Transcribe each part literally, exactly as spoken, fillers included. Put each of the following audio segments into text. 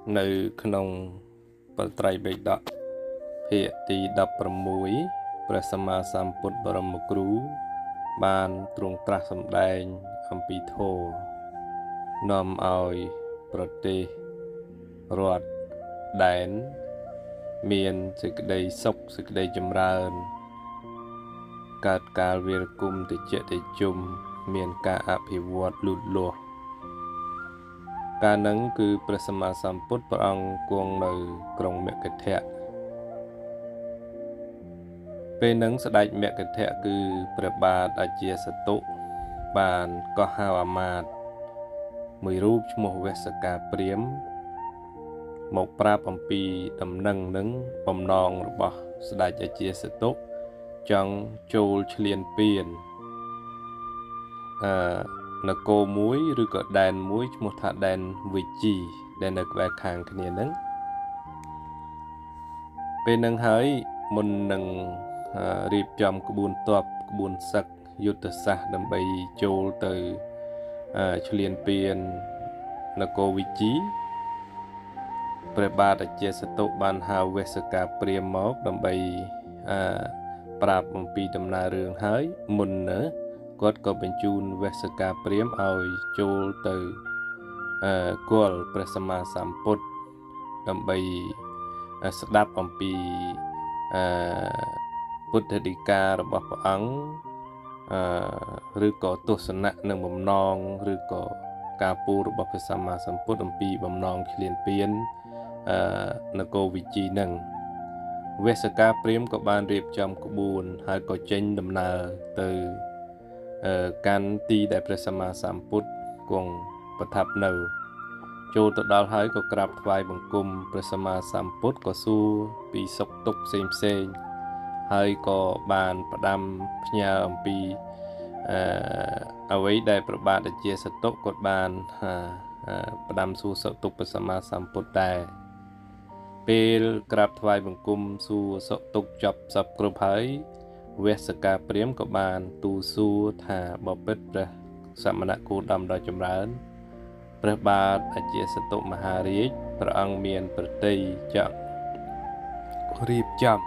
នៅក្នុងបត្រៃបិដកភាគទីដប់ប្រាំមួយព្រះសម្មាសម្ពុទ្ធបរមគ្រូបានទ្រង់ត្រាស់សម្ដែងអំពីធម៌នាំឲ្យប្រទេសរដ្ឋដែនមានសេចក្តីសុខសេចក្តីចម្រើនកើតកាលវិរគុំតិចតិជុំមានការអភិវឌ្ឍលូតលាស់កាលហ្នឹងគឺព្រះសម្មាសម្ពុទ្ធព្រះអង្គគង់នៅក្រុងមគធៈពេលហ្នឹងស្ដេចមគធៈគឺព្រះបាទអជាសតុបានកោះហៅអាមាត្យមួយរូបឈ្មោះវេស្សកាព្រាហ្មណ៍មកប្រាប់អំពីដំណឹងនឹងបំណងរបស់ស្ដេចអជាសតុចង់ចូលឈ្លានពានអឺនគរមួយឬក៏ដែនមួយឈ្មោះថាដែនវិជីដែលនៅក្បែរខាងគ្នាហ្នឹងពេលហ្នឹងហើយមុននឹងរៀបចំក្បួនទ័ពក្បួនសឹកយុទ្ធសាស្ត្រដើម្បីចូលទៅឈ្លានពាននគរវិជីព្រះបាទអជាសតុបានហៅវេស្សកាព្រាហ្មណ៍មកដើម្បីប្រាប់អំពីដំណើររឿងហើយមុនណាគាត់ក៏បញ្ជូនវេស្សកាព្រាហ្មណ៍ឲ្យចូលទៅគល់ព្រះសម្មាសម្ពុទ្ធដើម្បីស្ដាប់អំពីពុទ្ធដីការបស់ព្រះអង្គឬក៏ទស្សនៈនិងបំណងឬក៏ការពូរបស់ព្រះសម្មាសម្ពុទ្ធអំពីបំណងឈ្លានពាននគរវិជីនឹងវេស្សកាព្រាហ្មណ៍ក៏បានរៀបចំក្បួនហើយក៏ចេញដំណើរទៅកាន់ទីដែលព្រះសម្មាសម្ពុទ្ធគង់ប្រថាប់នៅចូលទៅដល់ហើយក៏ក្រាបថ្វាយបង្គំព្រះសម្មាសម្ពុទ្ធក៏សួរពីសុខទុក្ខផ្សេងផ្សេងហើយក៏បានផ្ដាំផ្ញើអំពីអឺអ្វីដែលព្រះបាទអជាសតុគាត់បានផ្ដាំសួរសុខទុក្ខព្រះសម្មាសម្ពុទ្ធដែរពេលក្រាបថ្វាយបង្គំសួរសុខទុក្ខចប់សពគ្រប់ហើយវេស្សកាព្រាហ្មណ៍ក៏បានទូលសួរថាបបិទ្ធព្រះសមណគោតមដ៏ចម្រើនព្រះបាទអជាសតុមហារាជព្រះអង្គមានប្រតិយចង់រៀបចំ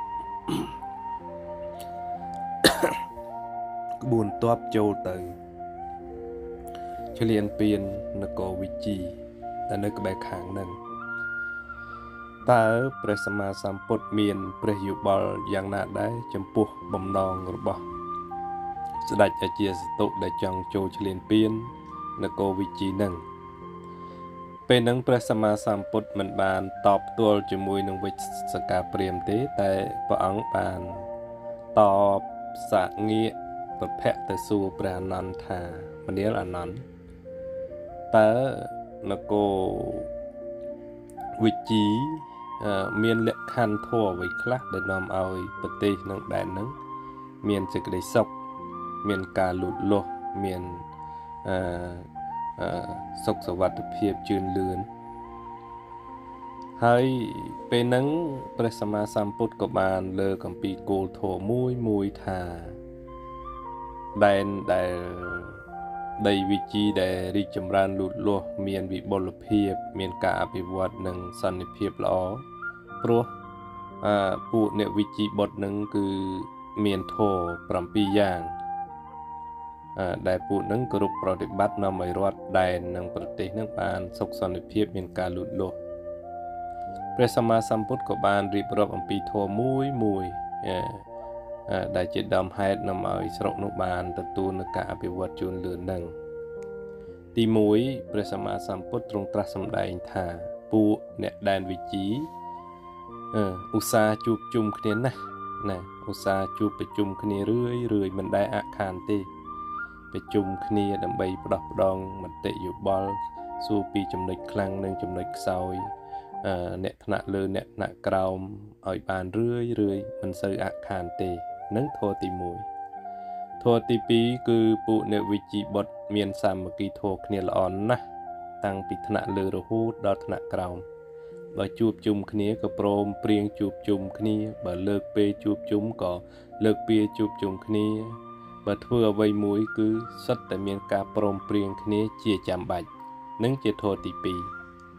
ក្បួនទ័ពចូលទៅឈ្លានពាននគរវិជីដែលនៅក្បែរខាងហ្នឹងតើព្រះសម្មាសម្ពុទ្ធមានព្រះយោបល់យ៉ាងណាដែរចំពោះបំណងរបស់ស្ដេចអជាសតុដែលចង់ចូលឈ្លានពាននគរវិជីហ្នឹងពេលហ្នឹងព្រះសម្មាសម្ពុទ្ធមិនបានតបផ្ទាល់ជាមួយនឹងវេស្សកាព្រាហ្មណ៍ទេតែព្រះអង្គបានតបសាកងាកប្រភពទៅសួរព្រះអនន្តថាមនាលអនន្តតើនគរវិជីមានលក្ខខណ្ឌធម៌អ្វីខ្លះដែលនាំឲ្យប្រទេសនឹងដែនហ្នឹងមានសេចក្តីសុខមានការលូតលាស់មានអឺសុខសុវត្ថិភាពជឿនលឿនហើយពេលហ្នឹងព្រះសម្មាសម្ពុទ្ធក៏បានលើកអំពីគោលធម៌មួយមួយថាដែនដែលដីវិជីដែលរីកចម្រើនលូតលាស់មានវិបុលភាពមានការអភិវឌ្ឍនិងសន្តិភាពល្អព្រោះអឺពួកអ្នកវិជីបុត្រនឹងគឺមានធម៌ប្រាំពីរយ៉ាងដែលពួកនឹងគោរពប្រតិបត្តិនាំឲ្យរដ្ឋដែននិងប្រទេសនឹងបានសុខសន្តិភាពមានការលូតលាស់ព្រះសម្មាសម្ពុទ្ធក៏បានរៀបរាប់អំពីធម៌មួយមួយដែលជាដើមហេតុនាំឲ្យស្រុកនោះបានទទួលនូវការអភិវឌ្ឍជឿនលឿននឹងទីមួយព្រះសម្មាសម្ពុទ្ធទ្រង់ត្រាស់សម្ដែងថាពួកអ្នកដែនវិជីឧស្សាហ៍ជួបជុំគ្នាណាស់ណាឧស្សាហ៍ជួបប្រជុំគ្នារឿយរឿយមិនដែលអខានទេប្រជុំគ្នាដើម្បីផ្ដោះផ្ដងមតិយោបល់សួរពីចំណុចខ្លាំងនិងចំណុចខ្សោយអ្នកថ្នាក់លើអ្នកថ្នាក់ក្រោមឲ្យបានរឿយរឿយមិនសូវអខានទេនឹងធម៌ទីមួយធម៌ទីពីរគឺពួកអ្នកវិជីបុត្រមានសាមគ្គីធម៌គ្នាល្អណាស់តាំងពីថ្នាក់លើរហូតដល់ថ្នាក់ក្រោមបើជួបជុំគ្នាក៏ព្រមព្រៀងជួបជុំគ្នាបើលើកពេលជួបជុំក៏លើកពេលជួបជុំគ្នាបើធ្វើអ្វីមួយគឺសុទ្ធតែមានការព្រមព្រៀងគ្នាជាចាំបាច់នឹងជាធម៌ទីពីរ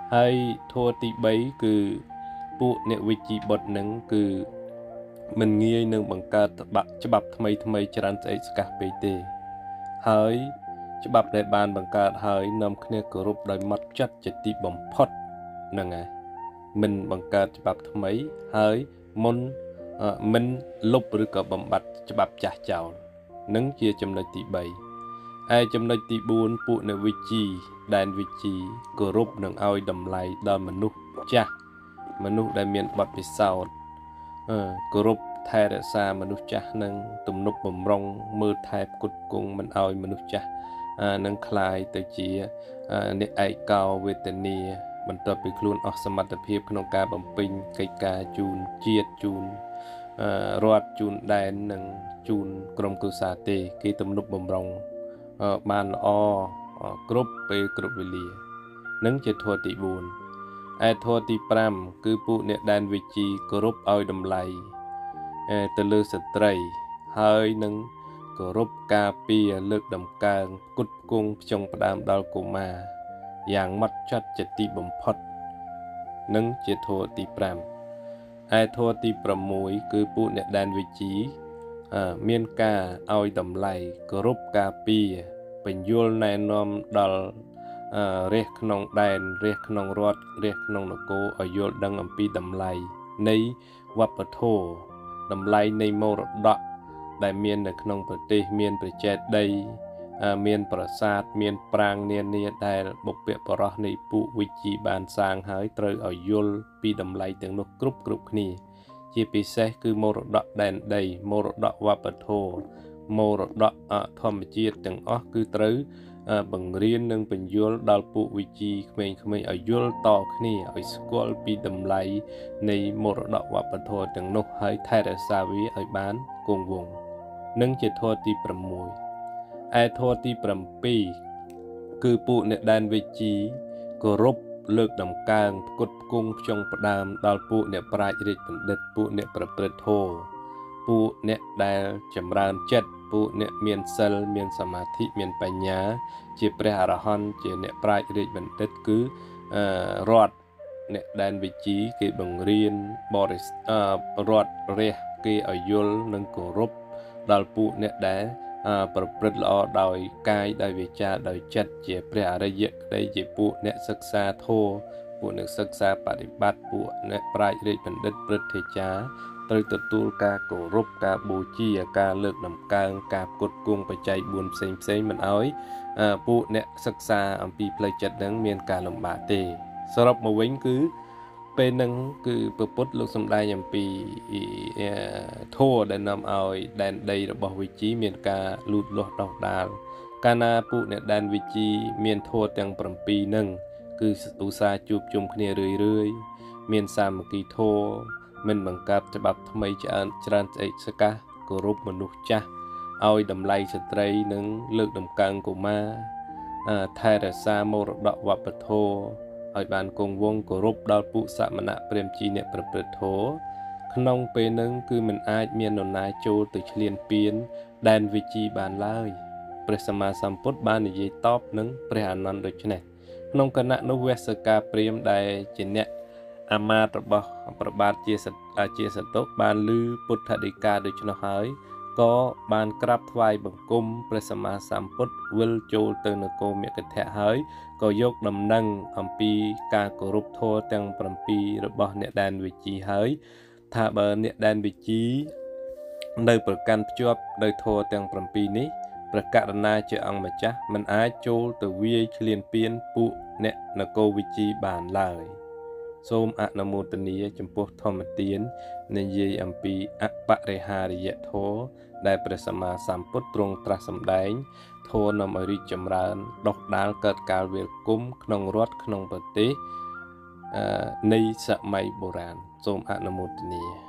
ហើយធัวទីបីគឺពួកអ្នកវិជីបុត្រនឹងគឺមិនងាយនឹងបង្កើតច្បាប់ថ្មីថ្មីច្រើនស្អែកស្កះពេកទេហើយច្បាប់ដែលបានបង្កើតហើយនាំគ្នាគោរពដោយម៉ត់ចត់ជាទីបំផុតហ្នឹងហើយមិនបង្កើតច្បាប់ថ្មីហើយមុនមិនលុបឬក៏បំបត្តិច្បាប់ចាស់ចោលនឹងជាចំណុចទីបីហើយចំណុចទីបួនពួកអ្នកវិជីដែនវិជីគោរពនឹងឲ្យតម្លៃដល់មនុស្សចាស់មនុស្សដែលមានបទពិសោធន៍គោរពថែរក្សាមនុស្សចាស់នឹងទំនុកបំរុងមើលថែផ្គត់ផ្គង់មិនឲ្យមនុស្សចាស់នឹងคล้ายទៅជាអ្នកឯកោវេទនាបន្ទាប់ពីខ្លួនអស់សមត្ថភាពក្នុងការបំពេញកិច្ចការជូនជាតិជូនរដ្ឋជូនដែននិងជូនក្រុមគ្រួសារទេគេទំនុកបំរុងបានល្អគ្រប់ពេលគ្រប់វេលានឹងជាធម៌ទីបួនឯធម៌ទីប្រាំគឺពួកអ្នកដែនវិជីគោរពឲ្យតម្លៃទៅលើស្ត្រីហើយនឹងគោរពការពារលើកដំកើងផ្គត់ផ្គង់ផ្ចង់ផ្ដើមដល់កុមារយ៉ាងម៉ត់ចត់ជាទីបំផុតនឹងជាធម៌ទីប្រាំឯធម៌ទីប្រាំមួយ គឺពួកអ្នកដែនវិជីមានការឲ្យតម្លៃគោរពការពារបញ្យលណែនាំដល់រាជក្នុងដែនរាជក្នុងរដ្ឋរាជក្នុងនគរឲ្យយល់ដឹងអំពីតម្លៃនៃវប្បធម៌តម្លៃនៃមរតកដែលមាននៅក្នុងប្រទេសមានប្រជែកដីមានប្រាសាទមានប្រាង្គនានាដែលបុព្វបុរសនៃពួកវិជីបានសាងហើយត្រូវឲ្យយល់ពីតម្លៃទាំងនោះគ្រប់គ្រប់គ្នាជាពិសេសគឺមរតកដែនដីមរតកវប្បធម៌មរតកធម្មជាតិទាំងអស់គឺត្រូវបង្រៀននិងបញ្យល់ដល់ពួកវិជីក្មេងៗឲ្យយល់តគ្នាឲ្យស្គាល់ពីតម្លៃនៃមរតកវប្បធម៌ទាំងនោះហើយថែរក្សាវាឲ្យបានគង់វង្សនឹងជាធម៌ទីប្រាំមួយ ឯធម៌ទីប្រាំពីរ គឺពួកអ្នកដែនវិជីគោរពលើកដំកើងផ្គត់ផ្គង់ផ្ចង់ផ្ដើមដល់ពួកអ្នកប្រាជ្ញរាជបណ្ឌិតពួកអ្នកប្រព្រឹត្តធម៌ពួកអ្នកដែលចម្រើនចិត្តពួកអ្នកមានសិលមានសមាធិមានបញ្ញាជាព្រះអរហន្តជាអ្នកប្រាជ្ញរាជបណ្ឌិតគឺរដ្ឋអ្នកដែនវិជីគេបង្រៀនបរិសរដ្ឋរាជគេឲ្យយល់និងគោរពដល់ពួកអ្នកដែលប្រព្រឹត្តល្អដោយកាយដោយវាចាដោយចិត្តជាព្រះអរិយក្តីជាពួកអ្នកសិក្សាធម៌ពួកអ្នកសិក្សាបប្រតិបត្តិពួកអ្នកប្រាជ្ញរាជបណ្ឌិតព្រឹទ្ធាចារ្យត្រូវទទួលការគោរពការបូជាការលើកដំកើងការផ្គត់ផ្គង់បច្ច័យបួនផ្សេងផ្សេងមិនឲ្យពួកអ្នកសិក្សាអំពីផ្លូវចិត្តនឹងមានការលំបាកទេសរុបមកវិញគឺពេលហ្នឹងគឺព្រះពុទ្ធលោកសម្ដែងអំពីធម៌ដែលនាំឲ្យដែនដីរបស់វិជីមានការលូតលាស់ដុះដាលកាលណាពួកអ្នកដែនវិជីមានធម៌ទាំងប្រាំពីរហ្នឹងគឺឧស្សាហ៍ជួបជុំគ្នារឿយរឿយមានសាមគ្គីធម៌មិនបង្កើតច្បាប់ថ្មីច្រើនច្រើនស្អែកស្កះគោរពមនុស្សចាស់ឲ្យតម្លៃស្ត្រីនិងលើកដំកើងកុមារថែរក្សាមរតកវប្បធម៌ឲ្យបានគង់វង្សគោរពដល់ពួកសមណៈព្រាហ្មណ៍ជីអ្នកប្រព្រឹត្តធម៌ក្នុងពេលហ្នឹងគឺមិនអាចមាននរណាចូលទៅឈ្លានពានដែនវិជីបានឡើយព្រះសម្មាសម្ពុទ្ធបាននិយាយតបនឹងព្រះអានន្ទដូច្នេះក្នុងគណៈនោះវេស្សកាព្រាហ្មណ៍ដែលជាអ្នកអាមាត្យរបស់ព្រះបាទជាជាសតុបានឮពុទ្ធដីកាដូច្នោះហើយក៏បានក្រាបថ្វាយបង្គំព្រះសម្មាសម្ពុទ្ធវិលចូលទៅនគរមគធៈហើយក៏យកដំណឹងអំពីការគោរពធម៌ទាំងប្រាំពីររបស់អ្នកដែនវិជីហើយថាបើអ្នកដែនវិជីនៅប្រកាន់ភ្ជាប់ដោយធម៌ទាំងប្រាំពីរនេះព្រះករុណាជាអង្គម្ចាស់មិនអាចចូលទៅវាយឈ្លានពានពួកអ្នកនគរវិជីបានឡើយសូមអនុមោទនាចំពោះធម្មទាននិយាយអំពីអបរិហារិយធម៌ដែលព្រះសម្មាសម្ពុទ្ធទ្រង់ត្រាស់សម្ដែងធម៌នាំឲ្យរីកចម្រើនដុះដាលកើតកាលវាលគុំក្នុងរដ្ឋក្នុងប្រទេសនៃសម័យបុរាណសូមអនុមោទនា